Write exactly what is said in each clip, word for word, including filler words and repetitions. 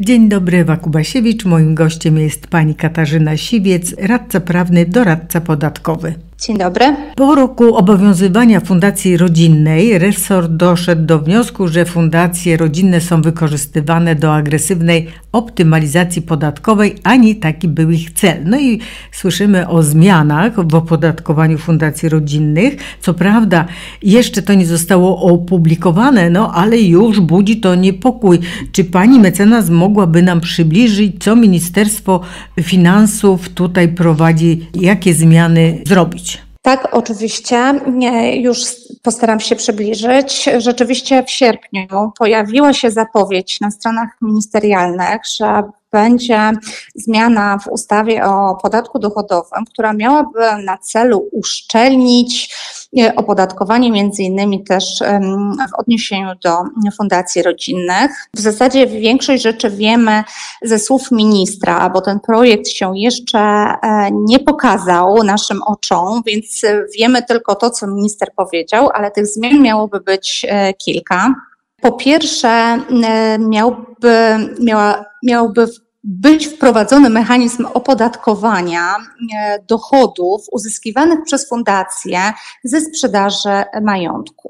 Dzień dobry, Ewa Kubasiewicz. Moim gościem jest pani Katarzyna Siwiec, radca prawny, doradca podatkowy. Dzień dobry. Po roku obowiązywania Fundacji Rodzinnej resort doszedł do wniosku, że fundacje rodzinne są wykorzystywane do agresywnej optymalizacji podatkowej, a nie taki był ich cel. No i słyszymy o zmianach w opodatkowaniu fundacji rodzinnych. Co prawda jeszcze to nie zostało opublikowane, no ale już budzi to niepokój. Czy pani mecenas mogłaby nam przybliżyć, co Ministerstwo Finansów tutaj prowadzi, jakie zmiany zrobić? Tak, oczywiście. Już postaram się przybliżyć. Rzeczywiście w sierpniu pojawiła się zapowiedź na stronach ministerialnych, że będzie zmiana w ustawie o podatku dochodowym, która miałaby na celu uszczelnić opodatkowanie między innymi też w odniesieniu do fundacji rodzinnych. W zasadzie większość rzeczy wiemy ze słów ministra, bo ten projekt się jeszcze nie pokazał naszym oczom, więc wiemy tylko to, co minister powiedział, ale tych zmian miałoby być kilka. Po pierwsze, miałby, miała, miałby być wprowadzony mechanizm opodatkowania dochodów uzyskiwanych przez fundacje ze sprzedaży majątku.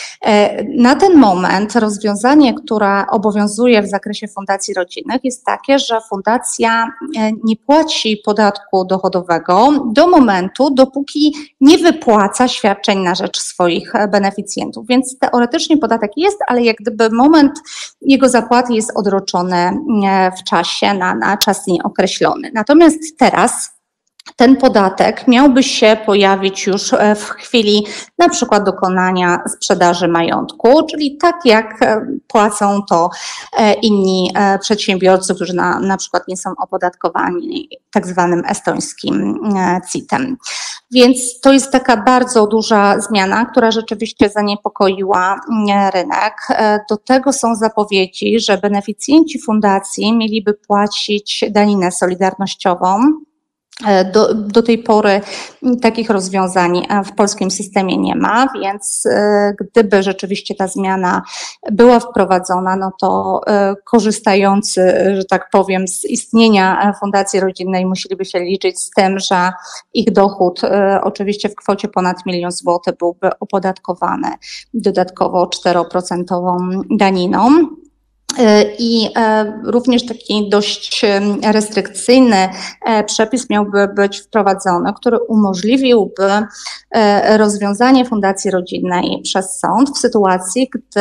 Na ten moment rozwiązanie, które obowiązuje w zakresie fundacji rodzinnych, jest takie, że fundacja nie płaci podatku dochodowego do momentu, dopóki nie wypłaca świadczeń na rzecz swoich beneficjentów. Więc teoretycznie podatek jest, ale jak gdyby moment jego zapłaty jest odroczony w czasie na, na czas nieokreślony. Natomiast teraz ten podatek miałby się pojawić już w chwili na przykład dokonania sprzedaży majątku, czyli tak jak płacą to inni przedsiębiorcy, którzy na, na przykład nie są opodatkowani tak zwanym estońskim C I T-em. Więc to jest taka bardzo duża zmiana, która rzeczywiście zaniepokoiła rynek. Do tego są zapowiedzi, że beneficjenci fundacji mieliby płacić daninę solidarnościową. Do, do tej pory takich rozwiązań w polskim systemie nie ma, więc gdyby rzeczywiście ta zmiana była wprowadzona, no to korzystający, że tak powiem, z istnienia Fundacji Rodzinnej musieliby się liczyć z tym, że ich dochód oczywiście w kwocie ponad milion złotych byłby opodatkowany dodatkowo czteroprocentową daniną. I również taki dość restrykcyjny przepis miałby być wprowadzony, który umożliwiłby rozwiązanie fundacji rodzinnej przez sąd w sytuacji, gdy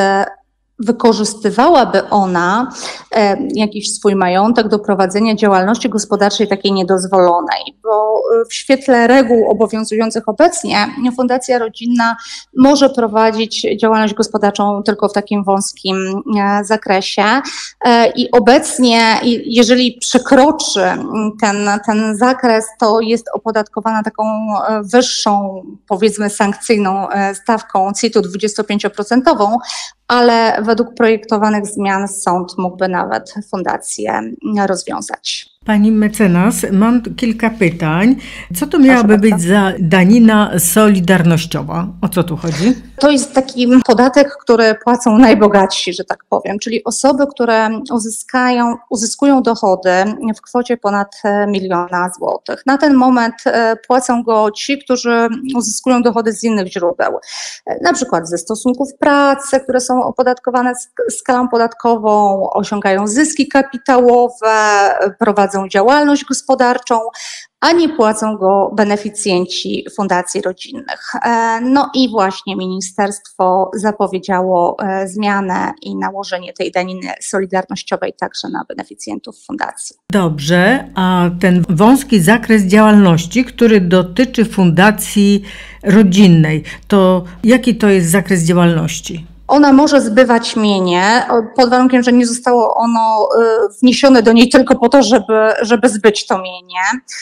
wykorzystywałaby ona e, jakiś swój majątek do prowadzenia działalności gospodarczej takiej niedozwolonej, bo w świetle reguł obowiązujących obecnie fundacja rodzinna może prowadzić działalność gospodarczą tylko w takim wąskim e, zakresie e, i obecnie, jeżeli przekroczy ten, ten zakres, to jest opodatkowana taką wyższą, powiedzmy sankcyjną stawką C I T-u dwudziestopięcioprocentową, ale według projektowanych zmian sąd mógłby nawet fundację rozwiązać. Pani mecenas, mam kilka pytań. Co to miałaby być za danina solidarnościowa? O co tu chodzi? To jest taki podatek, który płacą najbogatsi, że tak powiem, czyli osoby, które uzyskają, uzyskują dochody w kwocie ponad miliona złotych. Na ten moment płacą go ci, którzy uzyskują dochody z innych źródeł, na przykład ze stosunków pracy, które są opodatkowane skalą podatkową, osiągają zyski kapitałowe, prowadzą działalność gospodarczą, a nie płacą go beneficjenci fundacji rodzinnych. No i właśnie ministerstwo zapowiedziało zmianę i nałożenie tej daniny solidarnościowej także na beneficjentów fundacji. Dobrze, a ten wąski zakres działalności, który dotyczy fundacji rodzinnej, to jaki to jest zakres działalności? Ona może zbywać mienie, pod warunkiem, że nie zostało ono wniesione do niej tylko po to, żeby, żeby zbyć to mienie.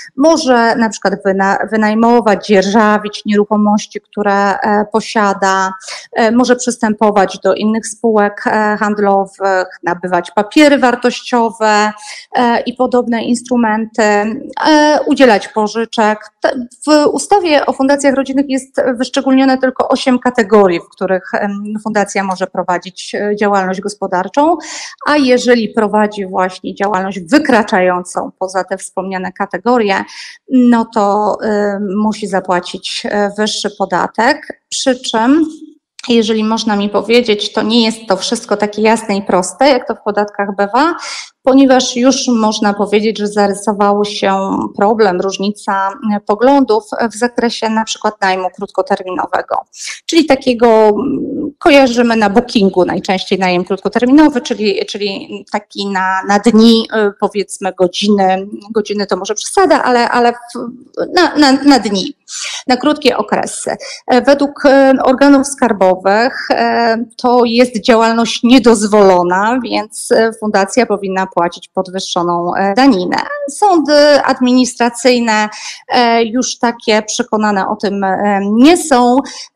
Może na przykład wyna, wynajmować, dzierżawić nieruchomości, które posiada, może przystępować do innych spółek handlowych, nabywać papiery wartościowe i podobne instrumenty, udzielać pożyczek. W ustawie o fundacjach rodzinnych jest wyszczególnione tylko osiem kategorii, w których fundacja fundacja może prowadzić działalność gospodarczą, a jeżeli prowadzi właśnie działalność wykraczającą poza te wspomniane kategorie, no to y, musi zapłacić wyższy podatek, przy czym jeżeli można mi powiedzieć, to nie jest to wszystko takie jasne i proste, jak to w podatkach bywa, ponieważ już można powiedzieć, że zarysował się problem, różnica poglądów w zakresie na przykład najmu krótkoterminowego, czyli takiego kojarzymy na Bookingu najczęściej najem krótkoterminowy, czyli, czyli taki na, na dni, powiedzmy godziny, godziny to może przesada, ale, ale na, na, na dni, na krótkie okresy. Według organów skarbowych to jest działalność niedozwolona, więc fundacja powinna płacić podwyższoną daninę. Sądy administracyjne już takie przekonane o tym nie są,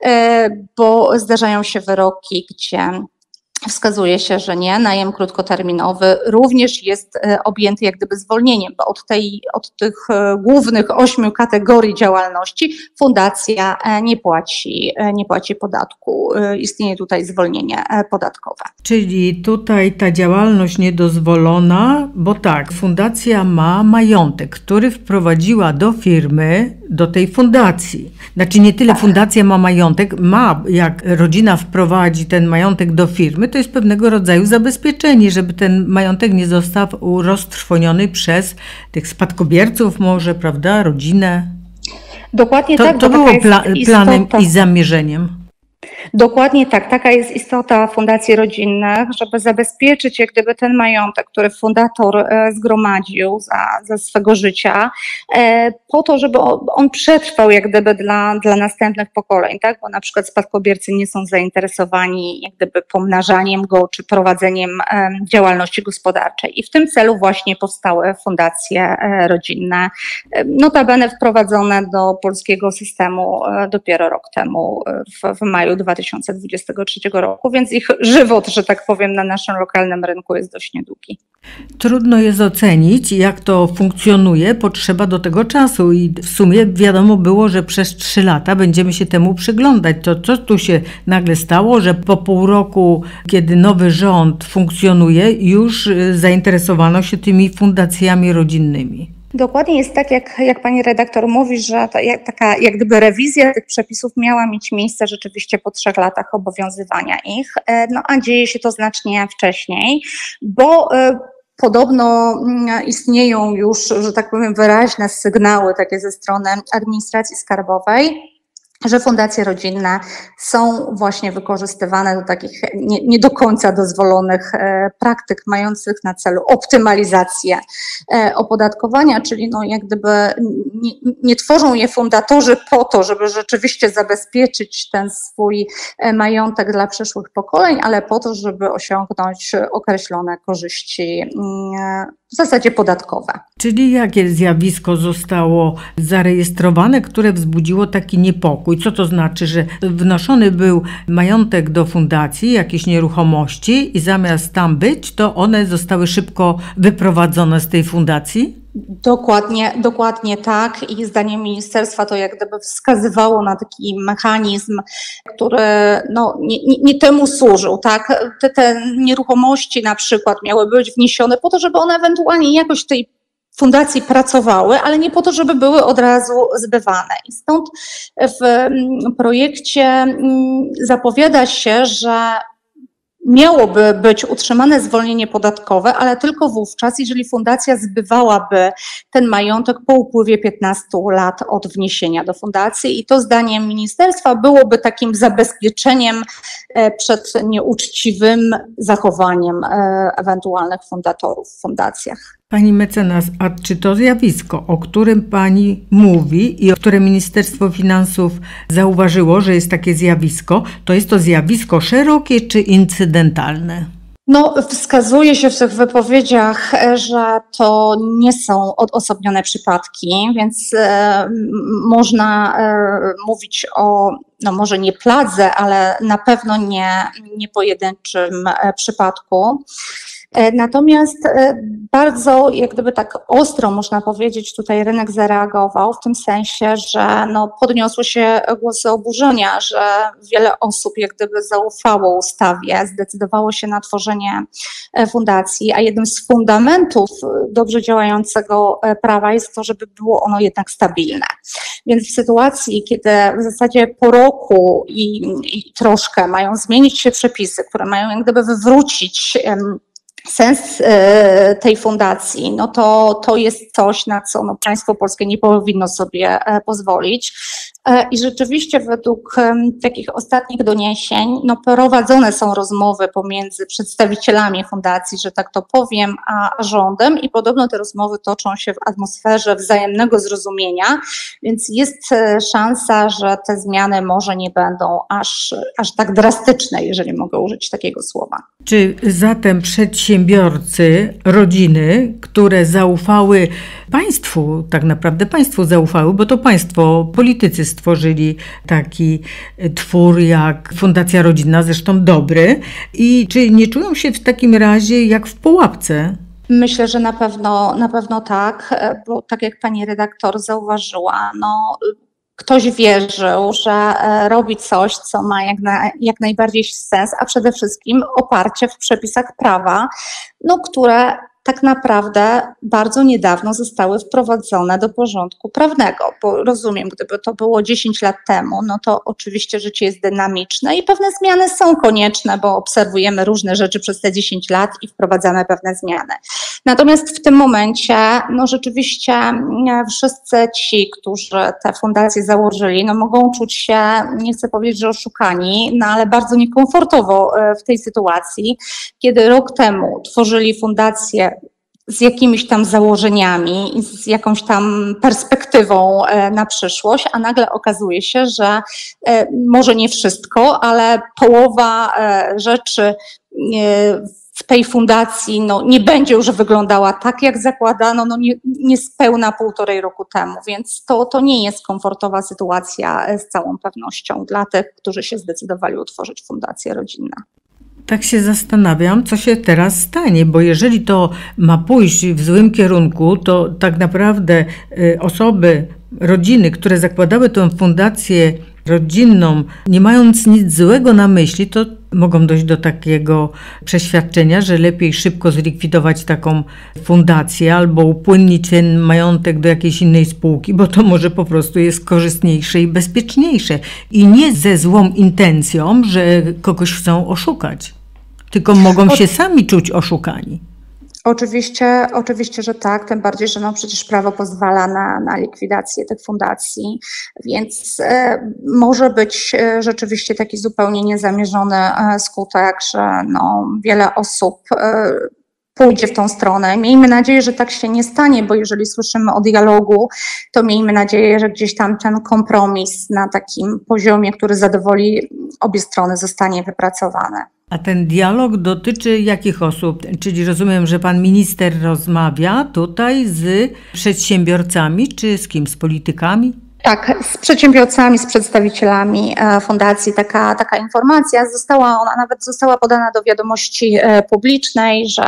bo zdarzają się wyroki, gdzie wskazuje się, że nie, najem krótkoterminowy również jest objęty jak gdyby zwolnieniem, bo od, tej, od tych głównych ośmiu kategorii działalności fundacja nie płaci, nie płaci podatku. Istnieje tutaj zwolnienie podatkowe. Czyli tutaj ta działalność niedozwolona, bo tak, fundacja ma majątek, który wprowadziła do firmy, do tej fundacji. Znaczy nie tyle fundacja ma majątek, ma, jak rodzina wprowadzi ten majątek do firmy, to jest pewnego rodzaju zabezpieczenie, żeby ten majątek nie został roztrwoniony przez tych spadkobierców może, prawda, rodzinę. Dokładnie to, tak. To było pla- planem i zamierzeniem. Dokładnie tak, taka jest istota fundacji rodzinnych, żeby zabezpieczyć jak gdyby ten majątek, który fundator zgromadził za, za swego życia, po to, żeby on przetrwał jak gdyby dla, dla następnych pokoleń, tak? Bo na przykład spadkobiercy nie są zainteresowani jak gdyby pomnażaniem go czy prowadzeniem działalności gospodarczej. I w tym celu właśnie powstały fundacje rodzinne, notabene wprowadzone do polskiego systemu dopiero rok temu w, w maju dwa tysiące dwudziestego trzeciego roku, więc ich żywot, że tak powiem, na naszym lokalnym rynku jest dość niedługi. Trudno jest ocenić, jak to funkcjonuje, potrzeba do tego czasu i w sumie wiadomo było, że przez trzy lata będziemy się temu przyglądać. To co tu się nagle stało, że po pół roku, kiedy nowy rząd funkcjonuje, już zainteresowano się tymi fundacjami rodzinnymi? Dokładnie jest tak, jak, jak pani redaktor mówi, że ta, jak, taka jak gdyby rewizja tych przepisów miała mieć miejsce rzeczywiście po trzech latach obowiązywania ich, no a dzieje się to znacznie wcześniej, bo podobno istnieją już, że tak powiem, wyraźne sygnały takie ze strony administracji skarbowej, że fundacje rodzinne są właśnie wykorzystywane do takich nie, nie do końca dozwolonych e, praktyk mających na celu optymalizację e, opodatkowania, czyli no jak gdyby nie, nie tworzą je fundatorzy po to, żeby rzeczywiście zabezpieczyć ten swój e, majątek dla przyszłych pokoleń, ale po to, żeby osiągnąć określone korzyści e, w zasadzie podatkowe. Czyli jakie zjawisko zostało zarejestrowane, które wzbudziło taki niepokój? Co to znaczy, że wnoszony był majątek do fundacji, jakieś nieruchomości i zamiast tam być, to one zostały szybko wyprowadzone z tej fundacji? Dokładnie, dokładnie tak i zdaniem ministerstwa to jak gdyby wskazywało na taki mechanizm, który no, nie, nie, nie temu służył, tak? Te, te nieruchomości na przykład miały być wniesione po to, żeby one ewentualnie jakoś w tej fundacji pracowały, ale nie po to, żeby były od razu zbywane. I stąd w projekcie zapowiada się, że miałoby być utrzymane zwolnienie podatkowe, ale tylko wówczas, jeżeli fundacja zbywałaby ten majątek po upływie piętnastu lat od wniesienia do fundacji i to zdaniem ministerstwa byłoby takim zabezpieczeniem przed nieuczciwym zachowaniem ewentualnych fundatorów w fundacjach. Pani mecenas, a czy to zjawisko, o którym pani mówi i o które Ministerstwo Finansów zauważyło, że jest takie zjawisko, to jest to zjawisko szerokie czy incydentalne? No, wskazuje się w tych wypowiedziach, że to nie są odosobnione przypadki, więc e, można e, mówić o, no może nie pladze, ale na pewno nie, nie pojedynczym e, przypadku. Natomiast bardzo, jak gdyby tak ostro można powiedzieć, tutaj rynek zareagował w tym sensie, że no, podniosły się głosy oburzenia, że wiele osób jak gdyby zaufało ustawie, zdecydowało się na tworzenie fundacji, a jednym z fundamentów dobrze działającego prawa jest to, żeby było ono jednak stabilne. Więc w sytuacji, kiedy w zasadzie po roku i, i troszkę mają zmienić się przepisy, które mają jak gdyby wywrócić um, sens e, tej fundacji, no to, to jest coś, na co no, państwo polskie nie powinno sobie e, pozwolić. E, I rzeczywiście według e, takich ostatnich doniesień no, prowadzone są rozmowy pomiędzy przedstawicielami fundacji, że tak to powiem, a rządem i podobno te rozmowy toczą się w atmosferze wzajemnego zrozumienia, więc jest e, szansa, że te zmiany może nie będą aż, aż tak drastyczne, jeżeli mogę użyć takiego słowa. Czy zatem przedsiębiorcy, rodziny, które zaufały państwu, tak naprawdę państwu zaufały, bo to państwo, politycy stworzyli taki twór jak Fundacja Rodzinna, zresztą dobry, i czy nie czują się w takim razie jak w pułapce? Myślę, że na pewno, na pewno tak, bo tak jak pani redaktor zauważyła, no ktoś wierzył, że robi coś, co ma jak, na, jak najbardziej sens, a przede wszystkim oparcie w przepisach prawa, no, które tak naprawdę bardzo niedawno zostały wprowadzone do porządku prawnego, bo rozumiem, gdyby to było dziesięć lat temu, no to oczywiście życie jest dynamiczne i pewne zmiany są konieczne, bo obserwujemy różne rzeczy przez te dziesięć lat i wprowadzamy pewne zmiany. Natomiast w tym momencie, no rzeczywiście wszyscy ci, którzy te fundacje założyli, no mogą czuć się, nie chcę powiedzieć, że oszukani, no ale bardzo niekomfortowo w tej sytuacji, kiedy rok temu tworzyli fundację z jakimiś tam założeniami, z jakąś tam perspektywą na przyszłość, a nagle okazuje się, że może nie wszystko, ale połowa rzeczy w tej fundacji no, nie będzie już wyglądała tak, jak zakładano, no nie, niespełna półtorej roku temu, więc to, to nie jest komfortowa sytuacja z całą pewnością dla tych, którzy się zdecydowali utworzyć fundację rodzinną. Tak się zastanawiam, co się teraz stanie, bo jeżeli to ma pójść w złym kierunku, to tak naprawdę osoby, rodziny, które zakładały tę fundację rodzinną, nie mając nic złego na myśli, to mogą dojść do takiego przeświadczenia, że lepiej szybko zlikwidować taką fundację albo upłynnić ten majątek do jakiejś innej spółki, bo to może po prostu jest korzystniejsze i bezpieczniejsze. I nie ze złą intencją, że kogoś chcą oszukać, tylko mogą się sami czuć oszukani. Oczywiście, oczywiście, że tak, tym bardziej, że no przecież prawo pozwala na, na likwidację tych fundacji, więc e, może być e, rzeczywiście taki zupełnie niezamierzony e, skutek, że no, wiele osób e, pójdzie w tą stronę. Miejmy nadzieję, że tak się nie stanie, bo jeżeli słyszymy o dialogu, to miejmy nadzieję, że gdzieś tam ten kompromis na takim poziomie, który zadowoli obie strony, zostanie wypracowany. A ten dialog dotyczy jakich osób? Czyli rozumiem, że pan minister rozmawia tutaj z przedsiębiorcami, czy z kim? Z politykami? Tak, z przedsiębiorcami, z przedstawicielami fundacji taka, taka informacja została, ona nawet została podana do wiadomości publicznej, że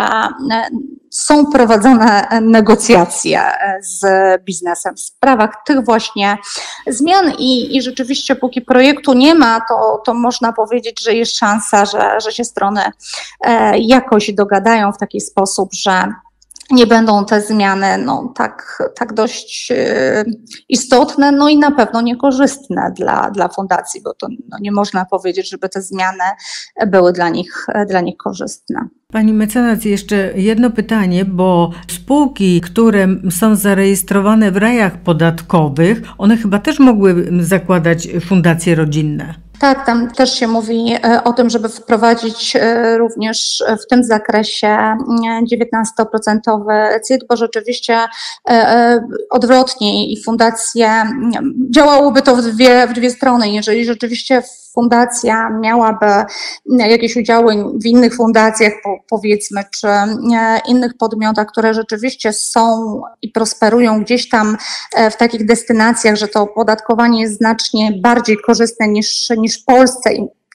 są prowadzone negocjacje z biznesem w sprawach tych właśnie zmian i, i rzeczywiście póki projektu nie ma, to, to można powiedzieć, że jest szansa, że, że się strony jakoś dogadają w taki sposób, że nie będą te zmiany no, tak, tak dość y, istotne, no i na pewno niekorzystne dla, dla fundacji, bo to no, nie można powiedzieć, żeby te zmiany były dla nich, dla nich korzystne. Pani mecenas, jeszcze jedno pytanie, bo spółki, które są zarejestrowane w rajach podatkowych, one chyba też mogły zakładać fundacje rodzinne. Tak, tam też się mówi o tym, żeby wprowadzić również w tym zakresie dziewiętnastoprocentowy C I T, bo rzeczywiście odwrotnie i fundacje, działałoby to w dwie, w dwie strony. Jeżeli rzeczywiście fundacja miałaby jakieś udziały w innych fundacjach, powiedzmy, czy innych podmiotach, które rzeczywiście są i prosperują gdzieś tam w takich destynacjach, że to opodatkowanie jest znacznie bardziej korzystne niż, niż w Polsce i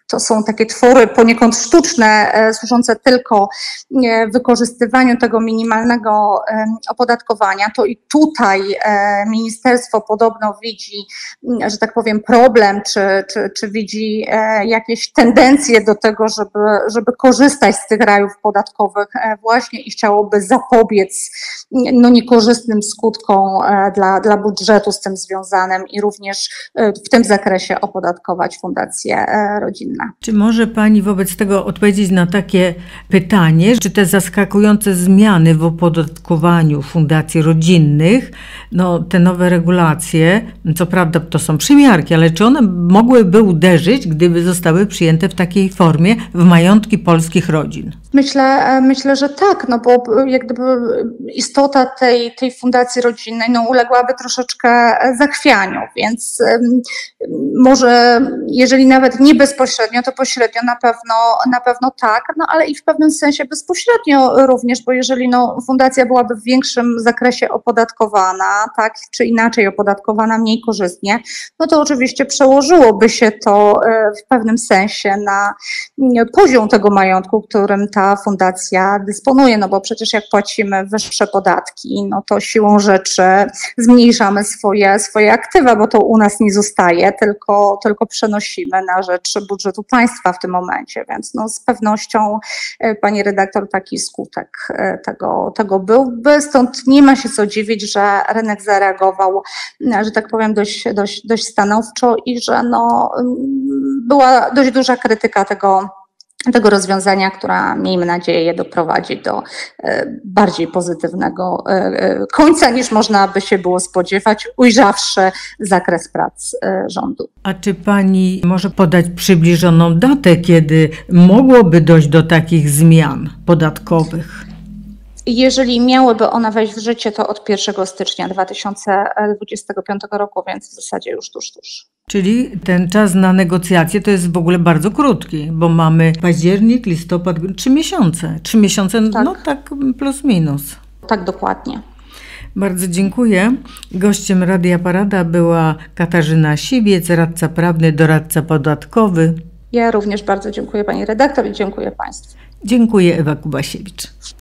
to są takie twory poniekąd sztuczne, służące tylko wykorzystywaniu tego minimalnego opodatkowania, to i tutaj ministerstwo podobno widzi, że tak powiem, problem, czy, czy, czy widzi jakieś tendencje do tego, żeby, żeby korzystać z tych rajów podatkowych właśnie i chciałoby zapobiec no, niekorzystnym skutkom dla, dla budżetu z tym związanym i również w tym zakresie opodatkować fundacje rodzinne. Czy może Pani wobec tego odpowiedzieć na takie pytanie, czy te zaskakujące zmiany w opodatkowaniu fundacji rodzinnych, no te nowe regulacje, co prawda to są przymiarki, ale czy one mogłyby uderzyć, gdyby zostały przyjęte w takiej formie w majątki polskich rodzin? Myślę, myślę, że tak, no bo jak gdyby istota tej, tej fundacji rodzinnej no, uległaby troszeczkę zachwianiu, więc um, może jeżeli nawet nie bezpośrednio, to pośrednio na pewno, na pewno tak, no ale i w pewnym sensie bezpośrednio również, bo jeżeli no, fundacja byłaby w większym zakresie opodatkowana, tak, czy inaczej opodatkowana mniej korzystnie, no to oczywiście przełożyłoby się to w pewnym sensie na poziom tego majątku, którym ta fundacja dysponuje, no bo przecież jak płacimy wyższe podatki, no to siłą rzeczy zmniejszamy swoje, swoje aktywa, bo to u nas nie zostaje, tylko, tylko przenosimy na rzecz budżetu państwa w tym momencie, więc no z pewnością, pani redaktor, taki skutek tego, tego byłby, stąd nie ma się co dziwić, że rynek zareagował, że tak powiem, dość, dość, dość stanowczo i że no, była dość duża krytyka tego, tego rozwiązania, która, miejmy nadzieję, doprowadzi do bardziej pozytywnego końca, niż można by się było spodziewać, ujrzawszy zakres prac rządu. A czy Pani może podać przybliżoną datę, kiedy mogłoby dojść do takich zmian podatkowych? Jeżeli miałyby one wejść w życie, to od pierwszego stycznia dwa tysiące dwudziestego piątego roku, więc w zasadzie już tuż, tuż. Czyli ten czas na negocjacje to jest w ogóle bardzo krótki, bo mamy październik, listopad, trzy miesiące. Trzy miesiące, tak. No tak plus minus. Tak, dokładnie. Bardzo dziękuję. Gościem Radia Parada była Katarzyna Siwiec, radca prawny, doradca podatkowy. Ja również bardzo dziękuję pani redaktor i dziękuję państwu. Dziękuję, Ewa Kubasiewicz.